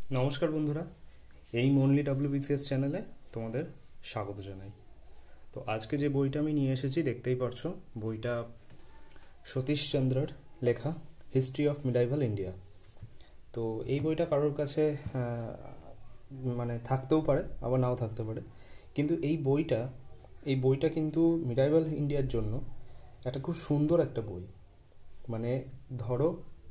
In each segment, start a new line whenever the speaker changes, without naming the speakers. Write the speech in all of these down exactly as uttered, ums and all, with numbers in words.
নমস্কার বন্ধুরা, এই মনলি ডাব্লিউবিসিএস চ্যানেলে তোমাদের স্বাগত জানাই। তো আজকে যে বইটা আমি নিয়ে এসেছি দেখতেই পারছো, বইটা সতীশচন্দ্রের লেখা হিস্ট্রি অফ মিডাইভাল ইন্ডিয়া। তো এই বইটা কারোর কাছে মানে থাকতেও পারে, আবার নাও থাকতে পারে, কিন্তু এই বইটা এই বইটা কিন্তু মিডাইভাল ইন্ডিয়ার জন্য একটা খুব সুন্দর একটা বই। মানে ধরো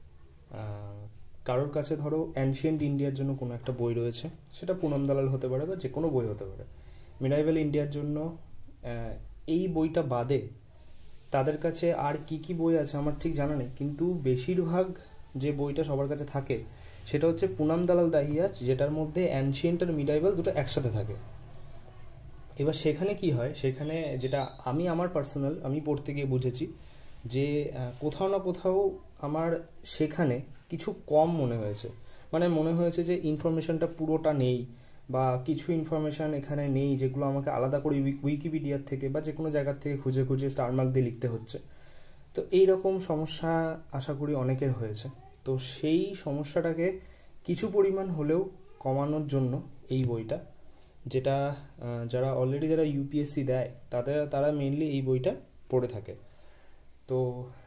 কারোর কাছে ধরো অ্যানশিয়েন্ট ইন্ডিয়ার জন্য কোনো একটা বই রয়েছে, সেটা পুনম দালাল হতে পারে বা যে কোনো বই হতে পারে। মিডাইভাল ইন্ডিয়ার জন্য এই বইটা বাদে তাদের কাছে আর কি কি বই আছে আমার ঠিক জানা নেই, কিন্তু বেশিরভাগ যে বইটা সবার কাছে থাকে সেটা হচ্ছে পুনম দালাল দাহিয়াজ, যেটার মধ্যে অ্যানশিয়েন্ট আর মিডাইভাল দুটো একসাথে থাকে। এবার সেখানে কি হয়, সেখানে যেটা আমি আমার পার্সোনাল আমি পড়তে গিয়ে বুঝেছি যে কোথাও না কোথাও আমার সেখানে কিছু কম মনে হয়েছে। মানে মনে হয়েছে যে ইনফরমেশনটা পুরোটা নেই, বা কিছু ইনফরমেশান এখানে নেই যেগুলো আমাকে আলাদা করে উইকিপিডিয়ার থেকে বা যে কোনো জায়গার থেকে খুঁজে খুঁজে স্টার মার্ক দিয়ে লিখতে হচ্ছে। তো এই রকম সমস্যা আশা করি অনেকের হয়েছে। তো সেই সমস্যাটাকে কিছু পরিমাণ হলেও কমানোর জন্য এই বইটা, যেটা যারা অলরেডি যারা ইউপিএসসি দেয় তাদের তারা মেনলি এই বইটা পড়ে থাকে। তো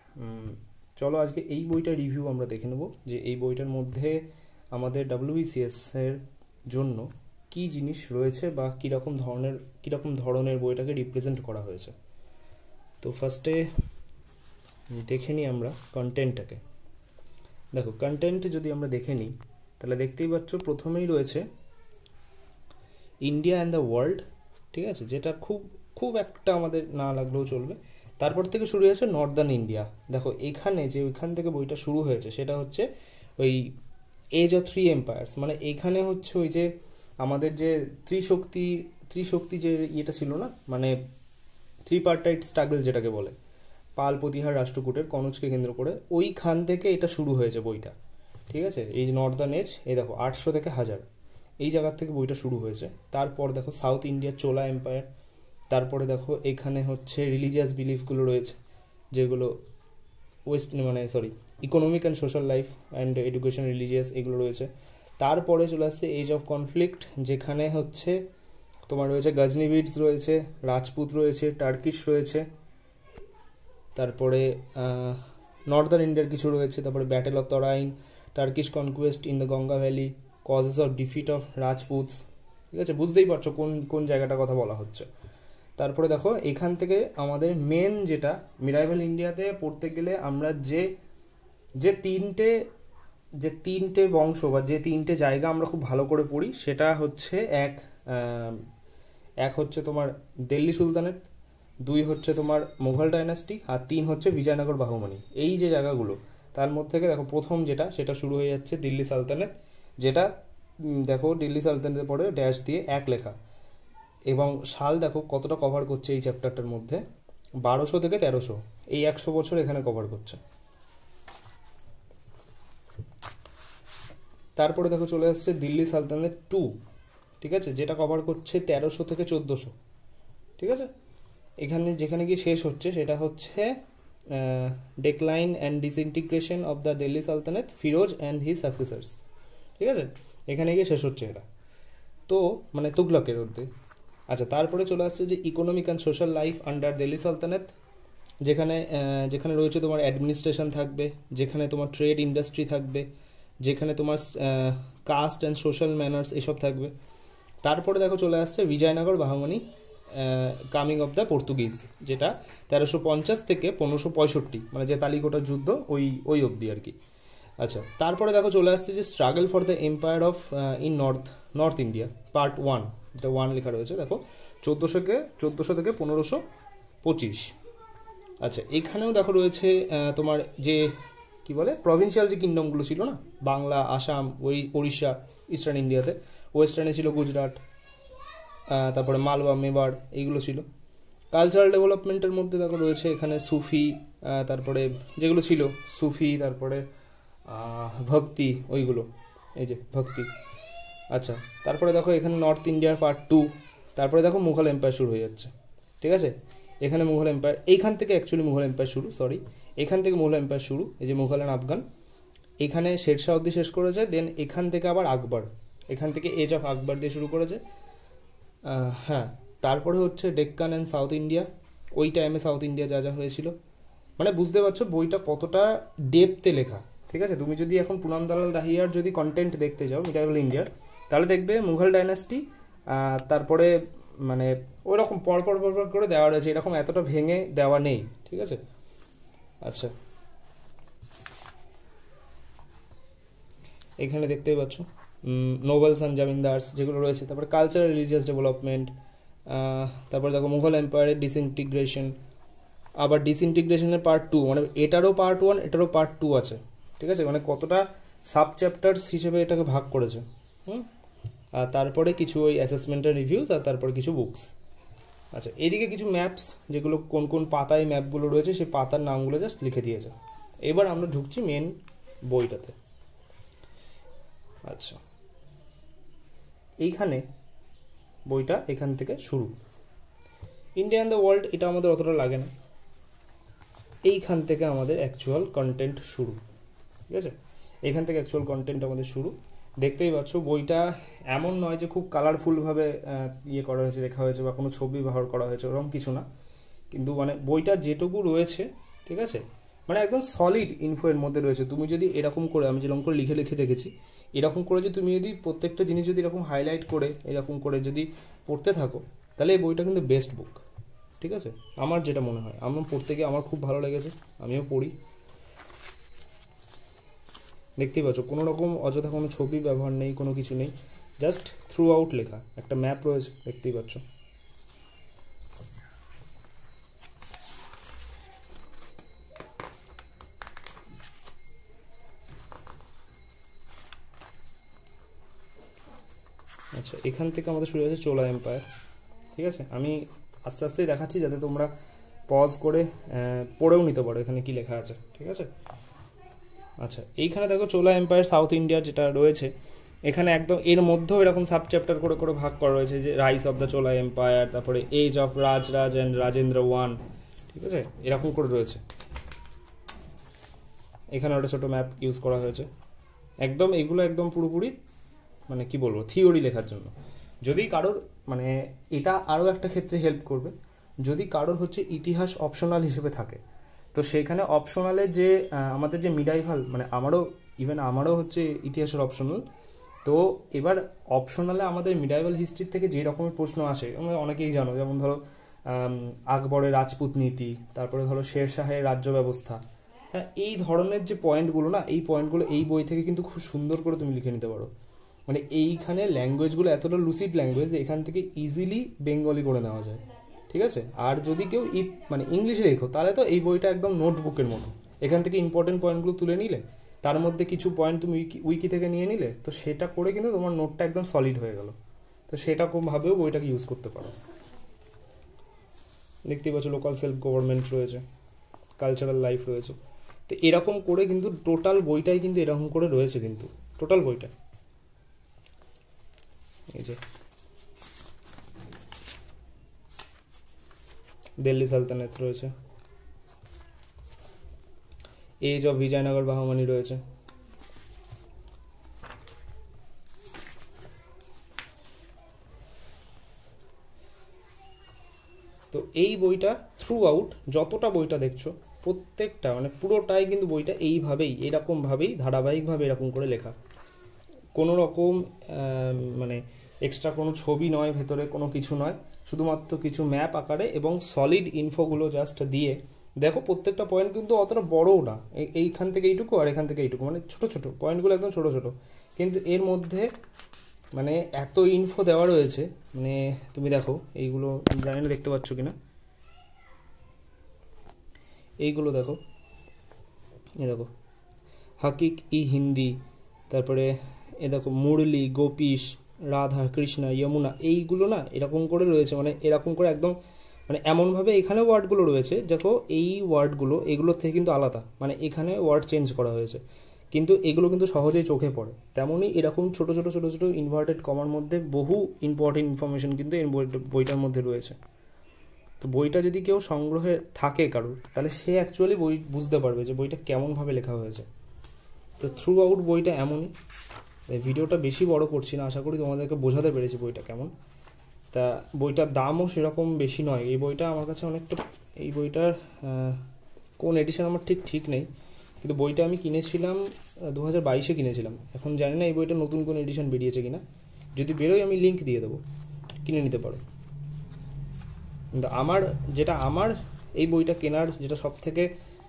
চলো আজকে এই বইটার রিভিউ আমরা দেখে নেব যে এই বইটার মধ্যে আমাদের ডাব্লিউবিসিএস এর জন্য কি জিনিস রয়েছে বা কীরকম ধরনের কীরকম ধরনের বইটাকে রিপ্রেজেন্ট করা হয়েছে। তো ফার্স্টে দেখে নিই আমরা কন্টেন্টটাকে। দেখো, কন্টেন্ট যদি আমরা দেখে নিই তাহলে দেখতেই পাচ্ছ প্রথমেই রয়েছে ইন্ডিয়া অ্যান্ড দ্য ওয়ার্ল্ড, ঠিক আছে, যেটা খুব খুব একটা আমাদের না লাগলেও চলবে। তারপর থেকে শুরু হয়েছে নর্দার্ন ইন্ডিয়া। দেখো এখানে যে ওইখান থেকে বইটা শুরু হয়েছে সেটা হচ্ছে ওই এজ অফ থ্রি এম্পায়ার্স, মানে এখানে হচ্ছে ওই যে আমাদের যে ত্রিশক্তি ত্রিশক্তি যে ইয়েটা ছিল না, মানে থ্রি পার্টাইট স্ট্রাগল যেটাকে বলে, পাল প্রতিহার রাষ্ট্রকূটের কনজকে কেন্দ্র করে, ওইখান থেকে এটা শুরু হয়েছে বইটা, ঠিক আছে। এই যে নর্দার্ন এজ, এই দেখো আটশো থেকে হাজার, এই জায়গার থেকে বইটা শুরু হয়েছে। তারপর দেখো সাউথ ইন্ডিয়ার চোলা এম্পায়ার, তারপরে দেখো এখানে হচ্ছে রিলিজিয়াস বিলিফগুলো রয়েছে যেগুলো ওয়েস্ট মানে sorry economic and social life and education, religious এগুলো রয়েছে। তারপরে চলে আসছে এজ অফ কনফ্লিক্ট, যেখানে হচ্ছে তোমার রয়েছে গজনিভিডস রয়েছে, রাজপুত রয়েছে, টার্কিশ রয়েছে, তারপরে নর্দার্ন ইন্ডিয়ার কিছু রয়েছে, তারপরে battle of Tarain, Turkish conquest in the Ganga valley, causes of defeat of Rajputs, ঠিক আছে, বুঝতেই পারছো কোন কোন জায়গাটার কথা বলা হচ্ছে। তারপরে দেখো এখান থেকে আমাদের মেন যেটা মিডাইভাল ইন্ডিয়াতে পড়তে গেলে আমরা যে যে তিনটে যে তিনটে বংশ বা যে তিনটে জায়গা আমরা খুব ভালো করে পড়ি সেটা হচ্ছে এক এক হচ্ছে তোমার দিল্লি সুলতানেট, দুই হচ্ছে তোমার মুঘল ডাইনাস্টি, আর তিন হচ্ছে বিজয়নগর বাহুমনি। এই যে জায়গাগুলো তার মধ্যে থেকে দেখো প্রথম যেটা সেটা শুরু হয়ে যাচ্ছে দিল্লি সালতানেত, যেটা দেখো দিল্লি সালতানেতের পরে ড্যাশ দিয়ে এক লেখা, এবং সাল দেখো কতটা কভার করছে এই চ্যাপ্টারটার মধ্যে, বারোশো থেকে তেরোশো, এই একশো বছর এখানে কভার করছে। তারপরে দেখো চলে আসছে দিল্লি সালতানেত টু, ঠিক আছে, যেটা কভার করছে তেরোশো থেকে চোদ্দোশো, ঠিক আছে। এখানে যেখানে গিয়ে শেষ হচ্ছে সেটা হচ্ছে decline and disintegration of the Delhi sultanate, Firoz and his successors, ঠিক আছে, এখানে গিয়ে শেষ হচ্ছে এটা। তো মানে তুগলকের মধ্যে। আচ্ছা, তারপরে চলে আসছে যে economic and social life under Delhi sultanate, যেখানে যেখানে রয়েছে তোমার অ্যাডমিনিস্ট্রেশন থাকবে, যেখানে তোমার ট্রেড ইন্ডাস্ট্রি থাকবে, যেখানে তোমার কাস্ট অ্যান্ড সোশ্যাল ম্যানার্স এসব থাকবে। তারপরে দেখো চলে আসছে Vijayanagar Bahmani, coming of the Portuguese, যেটা তেরোশো পঞ্চাশ থেকে পনেরোশো পঁয়ষট্টি, মানে যে তালিকোটার যুদ্ধ ওই ওই অবধি আর কি। আচ্ছা, তারপরে দেখো চলে আসছে যে struggle for the empire of in north north India part one, যেটা ওয়ান লেখা রয়েছে দেখো চোদ্দোশোকে চোদ্দোশো থেকে পনেরোশো পঁচিশ। আচ্ছা, এখানেও দেখো রয়েছে তোমার যে কি বলে প্রভিন্সিয়াল যে কিংডমগুলো ছিল না, বাংলা, আসাম, ওই উড়িষ্যা ইস্টার্ন ইন্ডিয়াতে, ওয়েস্টার্নে ছিল গুজরাট, তারপরে মালবা, মেবার, এইগুলো ছিল। কালচারাল ডেভেলপমেন্টের মধ্যে দেখো রয়েছে এখানে সুফি, তারপরে যেগুলো ছিল সুফি, তারপরে ভক্তি, ওইগুলো এই যে ভক্তি। আচ্ছা, তারপরে দেখো এখানে নর্থ ইন্ডিয়ার পার্ট টু, তারপরে দেখো মুঘল এম্পায়ার শুরু হয়ে যাচ্ছে, ঠিক আছে। এখানে মুঘল এম্পায়ার, এইখান থেকে অ্যাকচুয়ালি মুঘল এম্পায়ার শুরু, সরি এখান থেকে মুঘল এম্পায়ার শুরু, এই যে মুঘল অ্যান্ড আফগান, এখানে শেরশাহ অবধি শেষ করেছে, দেন এখান থেকে আবার আকবর, এখান থেকে এজ অফ আকবর দিয়ে শুরু করেছে। হ্যাঁ, তারপরে হচ্ছে ডেক্কান অ্যান্ড সাউথ ইন্ডিয়া, ওই টাইমে সাউথ ইন্ডিয়া যা যা হয়েছিল, মানে বুঝতে পারছো বইটা কতটা ডেপথে লেখা। ঠিক আছে, তুমি যদি এখন পুনাম দালাল দাহিয়ার যদি কন্টেন্ট দেখতে যাও মিডাইভাল ইন্ডিয়ার, তাহলে দেখবে মুঘল ডাইনাস্টি, তারপরে মানে ওই রকম পরপর পরপর করে দেওয়া রয়েছে, এরকম এতটা ভেঙে দেওয়া নেই। ঠিক আছে, আচ্ছা এখানে দেখতেই পাচ্ছ নোবেলস অ্যান্ড জামিনদার্স যেগুলো রয়েছে, তারপরে কালচারাল রিলিজিয়াস ডেভেলপমেন্ট, তারপরে দেখো মুঘল এম্পায়ারের ডিসইন্টিগ্রেশন, আবার ডিসইন্টিগ্রেশনের পার্ট টু, মানে এটারও পার্ট ওয়ান এটারও পার্ট টু আছে। ঠিক আছে, মানে কতটা সাব চ্যাপ্টার্স হিসেবে এটাকে ভাগ করেছে। হুম, আর তারপরে কিছু ওই অ্যাসেসমেন্টের রিভিউস, আর তারপরে কিছু বুকস। আচ্ছা, এদিকে কিছু ম্যাপস, যেগুলো কোন কোন পাতায় ম্যাপগুলো রয়েছে সেই পাতার নামগুলো জাস্ট লিখে দিয়েছে। এবার আমরা ঢুকছি মেন বইটাতে। আচ্ছা, এইখানে বইটা এখান থেকে শুরু। ইন্ডিয়া অ্যান্ড দ্য ওয়ার্ল্ড এটা আমাদের অতটা লাগে না, এইখান থেকে আমাদের অ্যাকচুয়াল কন্টেন্ট শুরু। ঠিক আছে, এখান থেকে অ্যাকচুয়াল কন্টেন্ট আমাদের শুরু। দেখতেই পাচ্ছ বইটা এমন নয় যে খুব কালারফুলভাবে ইয়ে করা হয়েছে, লেখা হয়েছে, বা কোনো ছবি ব্যবহার করা হয়েছে, ওরকম কিছু না। কিন্তু মানে বইটা যেটুকু রয়েছে, ঠিক আছে, মানে একদম সলিড ইনফো এর মধ্যে রয়েছে। তুমি যদি এরকম করে, আমি যেরকম করে লিখে লিখে রেখেছি, এরকম করে যদি তুমি যদি প্রত্যেকটা জিনিস যদি এরকম হাইলাইট করে এরকম করে যদি পড়তে থাকো, তাহলে এই বইটা কিন্তু বেস্ট বুক। ঠিক আছে, আমার যেটা মনে হয়, আমার পড়তে গিয়ে আমার খুব ভালো লেগেছে, আমিও পড়ি। দেখতেই পাচ্ছ কোনো রকম অযথা কোনো ছবি ব্যবহার নেই, কোনো কিছু নেই, জাস্ট থ্রু আউট লেখা। একটা ম্যাপ রয়েছে, দেখতেই পাচ্ছ। আচ্ছা, এখান থেকে আমাদের শুরু হয়েছে চোলা এম্পায়ার। ঠিক আছে, আমি আস্তে আস্তেই দেখাচ্ছি যাতে তোমরা পজ করে পড়েও নিতে পারো এখানে কি লেখা আছে। ঠিক আছে, আচ্ছা এইখানে দেখো চোলা এম্পায়ার সাউথ ইন্ডিয়ার যেটা রয়েছে, এখানে একদম এর মধ্যেও এরকম সাব চ্যাপ্টার করে করে ভাগ করা রয়েছে, যে rise of the Chola empire, তারপরে age of Rajaraja and Rajendra one. ঠিক আছে, এরকম করে রয়েছে। এখানে একটা ছোটো ম্যাপ ইউজ করা হয়েছে। একদম এগুলো একদম পুরোপুরি মানে কি বলবো, থিওরি লেখার জন্য। যদি কারোর মানে এটা আরও একটা ক্ষেত্রে হেল্প করবে, যদি কারোর হচ্ছে ইতিহাস অপশনাল হিসেবে থাকে, তো সেখানে অপশনালে যে আমাদের যে মিডাইভাল, মানে আমারও ইভেন আমারও হচ্ছে ইতিহাসের অপশনাল, তো এবার অপশনালে আমাদের মিডাইভাল হিস্ট্রির থেকে যে রকমের প্রশ্ন আসে, আমরা অনেকেই জানো, যেমন ধরো আকবরের রাজপুত নীতি, তারপরে ধরো শের শাহের রাজ্য ব্যবস্থা। হ্যাঁ, এই ধরনের যে পয়েন্টগুলো না, এই পয়েন্টগুলো এই বই থেকে কিন্তু খুব সুন্দর করে তুমি লিখে নিতে পারো। মানে এইখানে ল্যাঙ্গুয়েজগুলো এতটা লুসিড ল্যাঙ্গুয়েজ, এখান থেকে ইজিলি বেঙ্গলি করে নেওয়া যায়। ঠিক আছে, আর যদি কেউ মানে ইংলিশে লেখো, তাহলে তো এই বইটা একদম নোটবুকের মতো। এখান থেকে ইম্পর্টেন্ট পয়েন্টগুলো তুলে নিলে, তার মধ্যে কিছু পয়েন্ট তুমি উইকি উইকি থেকে নিয়ে নিলে, তো সেটা করে কিন্তু তোমার নোটটা একদম সলিড হয়ে গেল। তো সেটা ভাবেও বইটাকে ইউজ করতে পারো। দেখতেই পাচ্ছ লোকাল সেলফ গভর্নমেন্ট রয়েছে, কালচারাল লাইফ রয়েছে। তো এরকম করে কিন্তু টোটাল বইটাই কিন্তু এরকম করে রয়েছে, কিন্তু টোটাল বইটা এই যে দিল্লি সালতানাত রয়েছে, এজ অফ বিজয়নগর বাহমানি রয়েছে। তো এই বইটা থ্রু আউট যতটা বইটা দেখছো, প্রত্যেকটা মানে পুরোটাই কিন্তু বইটা এইভাবেই এরকমভাবেই ধারাবাহিকভাবে এরকম করে লেখা। কোনো রকম মানে এক্সট্রা কোনো ছবি নয়, ভেতরে কোনো কিছু নয়, শুধুমাত্র কিছু ম্যাপ আকারে এবং সলিড ইনফোগুলো জাস্ট দিয়ে। দেখো প্রত্যেকটা পয়েন্ট কিন্তু অতটা বড়ও না, এইখান থেকে এইটুকু আর এখান থেকে এইটুকু, মানে ছোটো ছোটো পয়েন্টগুলো একদম ছোটো ছোটো, কিন্তু এর মধ্যে মানে এত ইনফো দেওয়া রয়েছে। মানে তুমি দেখো এইগুলো, জানি না দেখতে পাচ্ছ কিনা, এইগুলো দেখো, এ দেখো হাকিক ই হিন্দি, তারপরে এ দেখো মুরলি, গোপীশ, রাধা, কৃষ্ণা, যমুনা, এইগুলো না এরকম করে রয়েছে, মানে এরকম করে একদম মানে এমনভাবে এখানে ওয়ার্ডগুলো রয়েছে। দেখো এই ওয়ার্ডগুলো এগুলোর থেকে কিন্তু আলাদা, মানে এখানে ওয়ার্ড চেঞ্জ করা হয়েছে, কিন্তু এগুলো কিন্তু সহজেই চোখে পড়ে। তেমনই এরকম ছোটো ছোটো ছোটো ছোটো ইনভার্টেড কমার মধ্যে বহু ইম্পর্টেন্ট ইনফরমেশন কিন্তু এই বইটার মধ্যে রয়েছে। তো বইটা যদি কেউ সংগ্রহে থাকে কারোর, তাহলে সে অ্যাকচুয়ালি বই বুঝতে পারবে যে বইটা কেমনভাবে লেখা হয়েছে। তো থ্রু আউট বইটা এমনই। ভিডিওটা বেশি বড় করছি না, আশা করি তোমাদেরকে বোঝাতে পেরেছি বইটা কেমন। তা বইটার দামও সেরকম বেশি নয়। এই বইটা আমার কাছে অনেকটা, এই বইটার কোন এডিশন আমার ঠিক ঠিক নেই, কিন্তু বইটা আমি কিনেছিলাম দু হাজার বাইশে কিনেছিলাম। এখন জানি না এই বইটা নতুন কোন এডিশন বেরিয়েছে কিনা, যদি বেরোয় আমি লিঙ্ক দিয়ে দেবো, কিনে নিতে পারো। কিন্তু আমার যেটা, আমার এই বইটা কেনার যেটা সব থেকে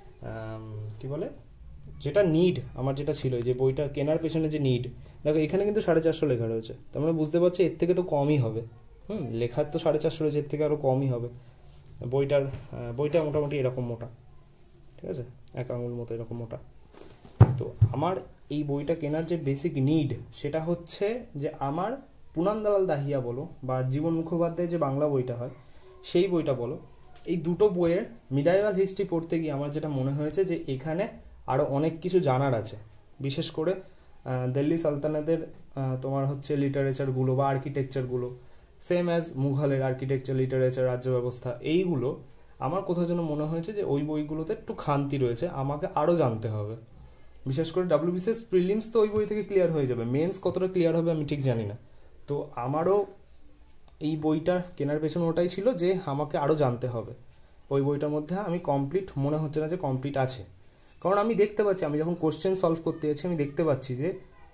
কী বলে, যেটা নিড আমার যেটা ছিল, যে বইটা কেনার পেছনে যে নিড, দেখো এখানে কিন্তু সাড়ে চারশো লেখা রয়েছে, তার মানে বুঝতে পারছো এর থেকে তো কমই হবে। হুম, লেখার তো সাড়ে চারশো রয়েছে, এর থেকে আরও কমই হবে। বইটার বইটা মোটামুটি এরকম মোটা, ঠিক আছে, এক আঙুল মতো এরকম মোটা। তো আমার এই বইটা কেনার যে বেসিক নিড সেটা হচ্ছে যে আমার পুনান দালাল দাহিয়া বলো বা জীবন মুখোপাধ্যায়ের যে বাংলা বইটা হয় সেই বইটা বলো, এই দুটো বইয়ের মিডাইভাল হিস্ট্রি পড়তে গিয়ে আমার যেটা মনে হয়েছে যে এখানে আরও অনেক কিছু জানার আছে। বিশেষ করে দিল্লি সালতানাতের তোমার হচ্ছে লিটারেচারগুলো বা আর্কিটেকচারগুলো, সেম অ্যাজ মুঘলের আর্কিটেকচার, লিটারেচার, রাজ্য ব্যবস্থা, এইগুলো আমার কোথাও যেন মনে হয়েছে যে ওই বইগুলোতে একটু খামতি রয়েছে, আমাকে আরও জানতে হবে। বিশেষ করে ডাব্লিউবিসিএস প্রিলিমস তো ওই বই থেকে ক্লিয়ার হয়ে যাবে, মেন্স কতটা ক্লিয়ার হবে আমি ঠিক জানি না। তো আমারও এই বইটা কেনার পেছনে ওটাই ছিল যে আমাকে আরও জানতে হবে। ওই বইটার মধ্যে আমি কমপ্লিট মনে হচ্ছে না যে কমপ্লিট আছে, কারণ আমি দেখতে পাচ্ছি, আমি যখন কোশ্চেন সলভ করতে যাচ্ছি আমি দেখতে পাচ্ছি যে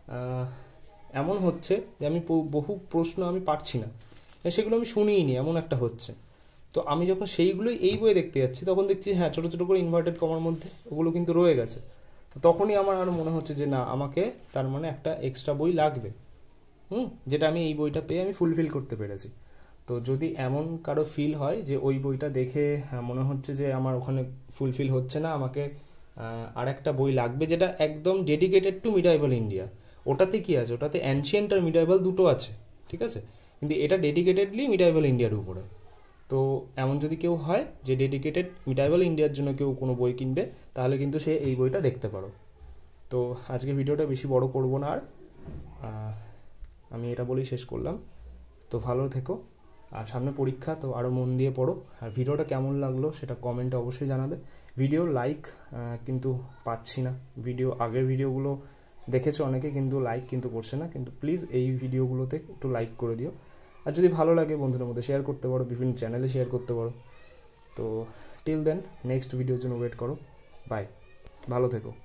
এমন হচ্ছে যে আমি বহু প্রশ্ন আমি পারছি না, সেগুলো আমি শুনিই নি, এমন একটা হচ্ছে। তো আমি যখন সেইগুলোই এই বইয়ে দেখতে যাচ্ছি তখন দেখছি হ্যাঁ ছোটো ছোটো করে ইনভার্টেড কমার মধ্যে ওগুলো কিন্তু রয়ে গেছে। তো তখনই আমার আরও মনে হচ্ছে যে না, আমাকে তার মানে একটা এক্সট্রা বই লাগবে, হুম, যেটা আমি এই বইটা পেয়ে আমি ফুলফিল করতে পেরেছি। তো যদি এমন কারো ফিল হয় যে ওই বইটা দেখে মনে হচ্ছে যে আমার ওখানে ফুলফিল হচ্ছে না, আমাকে আর একটা বই লাগবে যেটা একদম ডেডিকেটেড টু মিডাইভাল ইন্ডিয়া, ওটাতে কি আছে, ওটাতে অ্যানশিয়েন্ট আর মিডাইভাল দুটো আছে, ঠিক আছে, কিন্তু এটা ডেডিকেটেডলি মিডাইভাল ইন্ডিয়ার উপরে। তো এমন যদি কেউ হয় যে ডেডিকেটেড মিডাইভাল ইন্ডিয়ার জন্য কেউ কোনো বই কিনবে, তাহলে কিন্তু সে এই বইটা দেখতে পারো। তো আজকে ভিডিওটা বেশি বড় করব না আর, আমি এটা বলেই শেষ করলাম। তো ভালো থেকো, আর সামনে পরীক্ষা, তো আরও মন দিয়ে পড়ো। আর ভিডিওটা কেমন লাগলো সেটা কমেন্টে অবশ্যই জানাবে। ভিডিও লাইক কিন্তু পাচ্ছি না, ভিডিও আগের ভিডিওগুলো দেখেছো অনেকে কিন্তু লাইক কিন্তু করছে না, কিন্তু প্লিজ এই ভিডিওগুলোতে একটু লাইক করে দিও। আর যদি ভালো লাগে বন্ধুদের মধ্যে শেয়ার করতে পারো, বিভিন্ন চ্যানেলে শেয়ার করতে পারো। তো টিল দেন নেক্সট ভিডিওর জন্য ওয়েট করো। বাই, ভালো থেকো।